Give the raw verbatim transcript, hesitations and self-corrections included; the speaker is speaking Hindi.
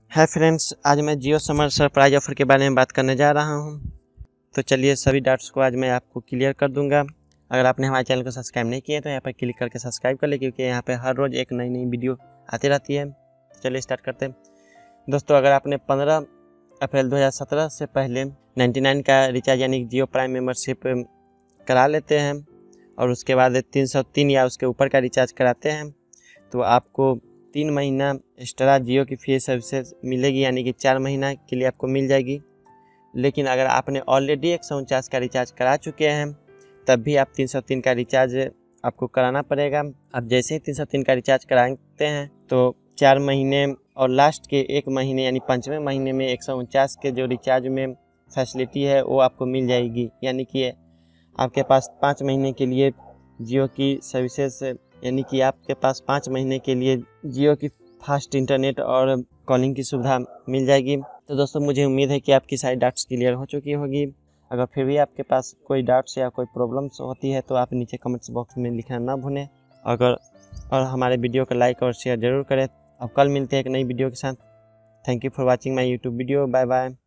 हाय फ्रेंड्स, आज मैं जियो समर सरप्राइज ऑफर के बारे में बात करने जा रहा हूं। तो चलिए सभी डाउट्स को आज मैं आपको क्लियर कर दूंगा। अगर आपने हमारे चैनल को सब्सक्राइब नहीं किया तो यहाँ पर क्लिक करके सब्सक्राइब कर ले, क्योंकि यहाँ पे हर रोज़ एक नई नई वीडियो आती रहती है। तो चलिए स्टार्ट करते हैं। दोस्तों, अगर आपने पंद्रह अप्रैल दो हज़ार सत्रह से पहले निन्यानवे का रिचार्ज यानी जियो प्राइम मेम्बरशिप करा लेते हैं और उसके बाद तीन सौ तीन या उसके ऊपर का रिचार्ज कराते हैं तो आपको तीन महीना एक्स्ट्रा जियो की फ्री सर्विसेज मिलेगी, यानी कि चार महीना के लिए आपको मिल जाएगी। लेकिन अगर आपने ऑलरेडी एक सौ उनचास का रिचार्ज करा चुके हैं तब भी आप तीन सौ तीन का रिचार्ज आपको कराना पड़ेगा। आप जैसे ही तीन सौ तीन का रिचार्ज कराते हैं तो चार महीने और लास्ट के एक महीने यानी पाँचवें महीने में एक सौ उनचास के जो रिचार्ज में फैसिलिटी है वो आपको मिल जाएगी, यानी कि आपके पास पाँच महीने के लिए जियो की सर्विसेज यानी कि आपके पास पाँच महीने के लिए जियो की फास्ट इंटरनेट और कॉलिंग की सुविधा मिल जाएगी। तो दोस्तों, मुझे उम्मीद है कि आपकी सारी डाउट्स क्लियर हो चुकी होगी। अगर फिर भी आपके पास कोई डाउट्स या कोई प्रॉब्लम्स होती है तो आप नीचे कमेंट्स बॉक्स में लिखना ना भूलें। अगर और हमारे वीडियो को लाइक और शेयर ज़रूर करें। अब कल मिलते हैं एक नई वीडियो के साथ। Thank you for watching my YouTube video. Bye bye.